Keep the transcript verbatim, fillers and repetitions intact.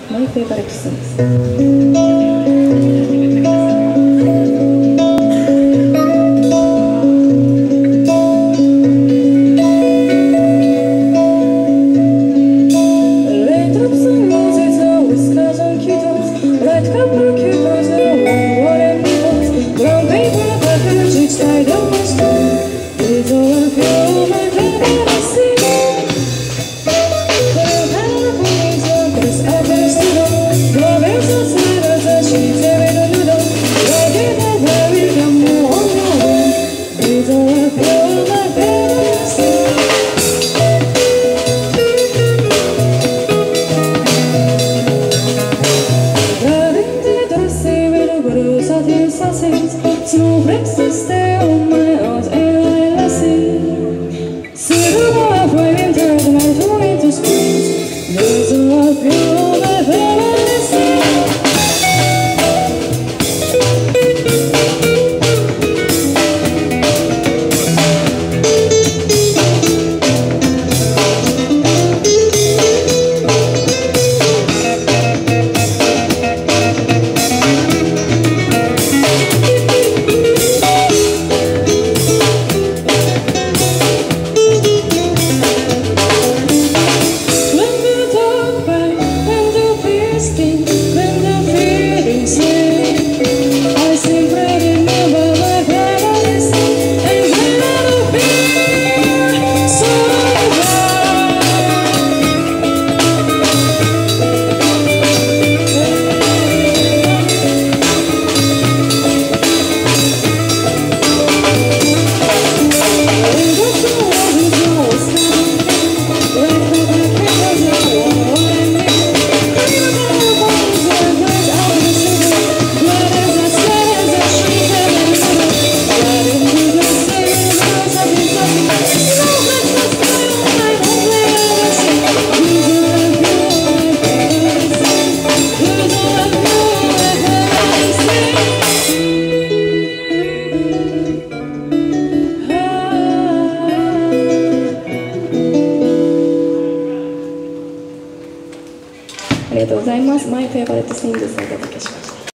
My favorite songs. Snowflakes that stay on my arms and I see silver of my winter, the night of winter springs. There's a lot of you that I see.ありがとうございます。マイフェイバレットシングスをお届けしました。